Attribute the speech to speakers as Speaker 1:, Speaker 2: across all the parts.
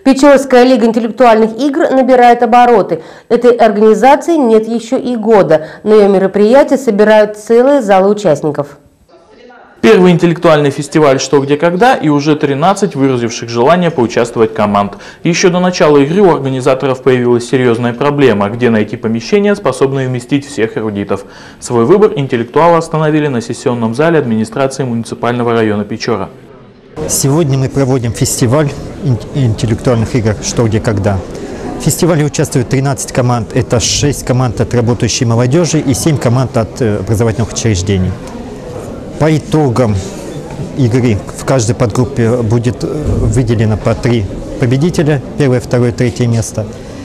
Speaker 1: Печорская лига интеллектуальных игр набирает обороты. Этой организации нет еще и года. На ее мероприятия собирают целые залы участников.
Speaker 2: Первый интеллектуальный фестиваль «Что, где, когда» и уже 13 выразивших желание поучаствовать команд. Еще до начала игры у организаторов появилась серьезная проблема, где найти помещение, способное вместить всех эрудитов. Свой выбор интеллектуалы остановили на сессионном зале администрации муниципального района Печора.
Speaker 3: Сегодня мы проводим фестиваль интеллектуальных игр «Что, где, когда». В фестивале участвуют 13 команд. Это 6 команд от работающей молодежи и 7 команд от образовательных учреждений. По итогам игры в каждой подгруппе будет выделено по 3 победителя. Первое, второе, третье место.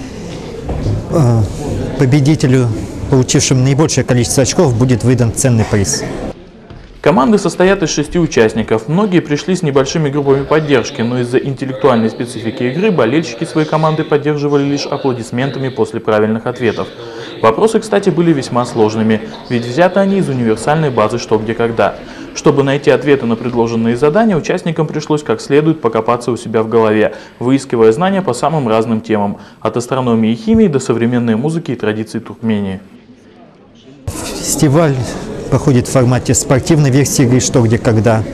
Speaker 3: Победителю, получившему наибольшее количество очков, будет выдан ценный приз.
Speaker 2: Команды состоят из 6 участников. Многие пришли с небольшими группами поддержки, но из-за интеллектуальной специфики игры болельщики своей команды поддерживали лишь аплодисментами после правильных ответов. Вопросы, кстати, были весьма сложными, ведь взяты они из универсальной базы «Что, где, когда». Чтобы найти ответы на предложенные задания, участникам пришлось как следует покопаться у себя в голове, выискивая знания по самым разным темам, от астрономии и химии до современной музыки и традиций Туркмении.
Speaker 3: Фестиваль проходит в формате спортивной версии игры «Что, где, когда».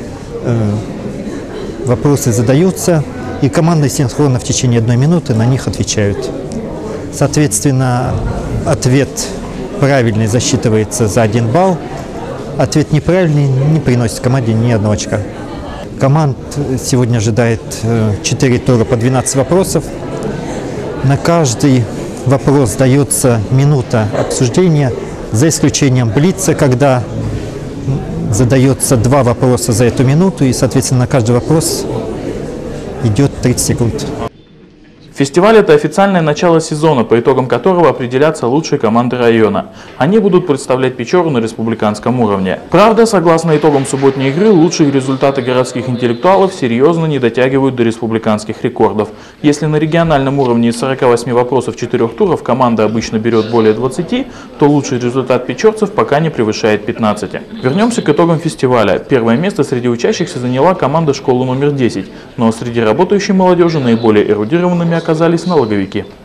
Speaker 3: Вопросы задаются, и команды синхронно в течение 1 минуты на них отвечают. Соответственно, ответ правильный засчитывается за 1 балл, ответ неправильный не приносит команде ни 1 очка. Команд сегодня ожидает 4 тура по 12 вопросов. На каждый вопрос дается минута обсуждения, за исключением блица, когда задается 2 вопроса за эту минуту, и, соответственно, на каждый вопрос идет 30 секунд.
Speaker 2: Фестиваль – это официальное начало сезона, по итогам которого определятся лучшие команды района. Они будут представлять Печору на республиканском уровне. Правда, согласно итогам субботней игры, лучшие результаты городских интеллектуалов серьезно не дотягивают до республиканских рекордов. Если на региональном уровне из 48 вопросов 4 туров команда обычно берет более 20, то лучший результат печорцев пока не превышает 15. Вернемся к итогам фестиваля. Первое место среди учащихся заняла команда школы номер 10, но среди работающей молодежи наиболее эрудированными оказались налоговики.